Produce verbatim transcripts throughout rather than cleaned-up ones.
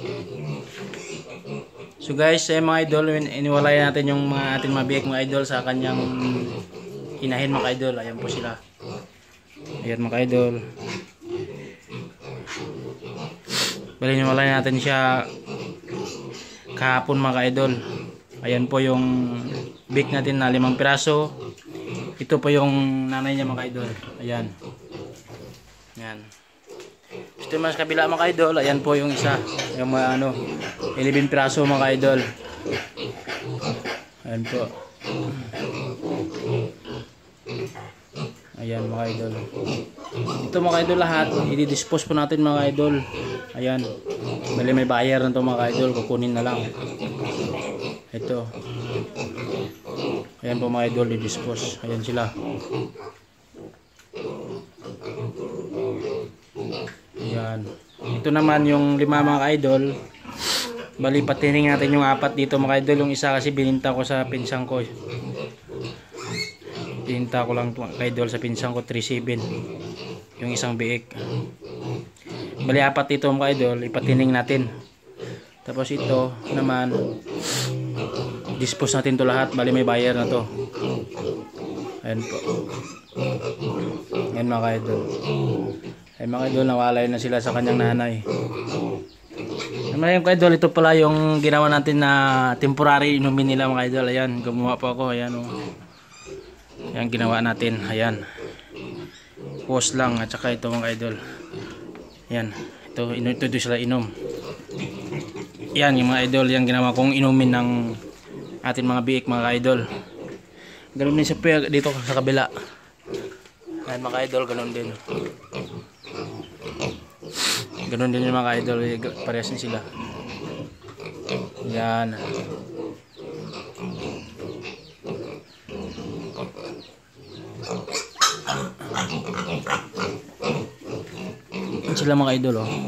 So guys, eh, mga idol, iniwalay natin yung mga ating mga biik mga idol sa kanyang inahin mga idol. Ayan po sila. Ayan mga idol. Bali, iniwalay natin siya kahapon mga idol. Ayan po yung biik natin na limang piraso. Ito po yung nanay niya mga idol. Ayan. Ayan. Ito mas kabila mga idol. Ayan po yung isa. Yung mga ano, eleven piraso mga idol. Ayan po. Ayan mga idol. Ito mga idol lahat. I-dispose po natin mga idol. Ayan. Bali may buyer na ito mga idol. Kukunin na lang. Ito. Ayan po mga idol. I-dispose. Ayan sila. Ayan. Ito naman yung lima mga idol. Bali patining natin yung apat dito mga idol. Yung isa kasi bininta ko sa pinsang ko. Bininta ko lang mga idol sa pinsang ko three seven. Yung isang biik. Bali apat dito mga idol. Ipatining natin. Tapos ito naman dispose natin to lahat. Bali may buyer na to. Ayan po. Ayan mga idol. Ay mga idol, nawalay na sila sa kanyang nanay. Naman yung idol, ito pala yung ginawa natin na temporary inumin nila mga idol. Ayan, gumawa po ako. Ayan o. Ayan, ginawa natin. Ayan. Pause lang at saka ito mga idol. Ayan. Ito, ito, ito, ito sila inom. Ayan, yung mga idol, yung ginawa kong inumin ng ating mga biik mga idol. Ganun din siya dito sa kabila. Ayan mga idol, ganun din. Ganun din yung mga idol, parehas na sila. Yan. Yan sila mga idol oh.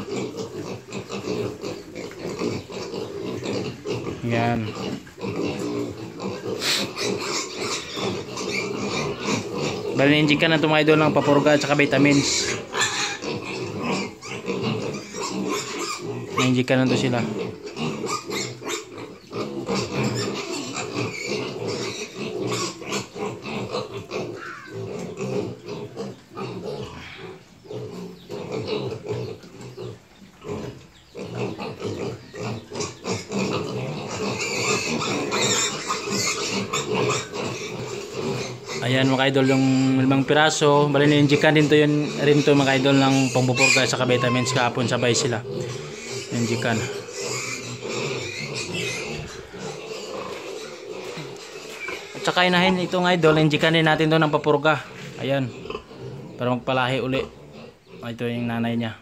Yan. Bali na-inject na itong mga idol ng papurga at saka vitamins. Na-inject na ito sila. Ayan mga idol yung limang piraso. Bali na-injectan din to yun rin to mga idol ng pangpupurga sa vitamins kahapon sabay sila. Na-injectan. At saka inahin itong idol, na-injectan din natin to ng papurga. Ayan. Para magpalahi uli. Ito yung nanay niya.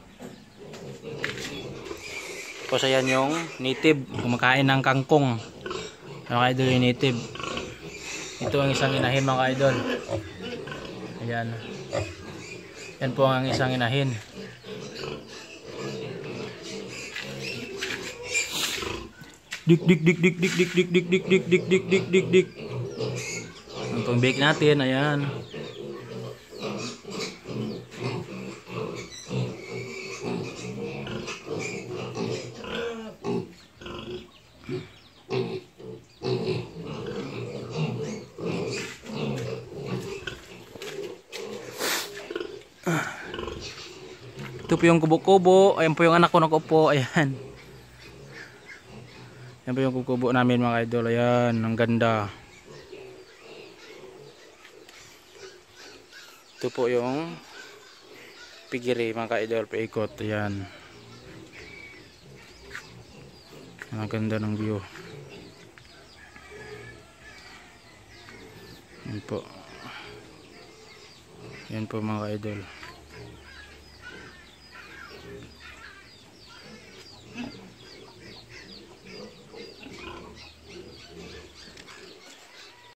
Tapos ayan yung native. Kumakain ng kangkong. Mga idol yung native. Ito ang isang inahin mga idol. Ayan. Yan po ang isang inahin. Dik dik dik dik dik dik dik dik dik dik dik dik dik dik dik. Ang pang-bake natin, ayan. Ito po yung kubo-kubo. Ayan po yung anak ko nakupo. Ayan. Ayan po yung kubo namin mga idol. Ayan. Ang ganda. Ito po yung pigiri mga idol. Paikot. Ayan. Ang ganda ng view. Ayan po. Ayan po mga idol.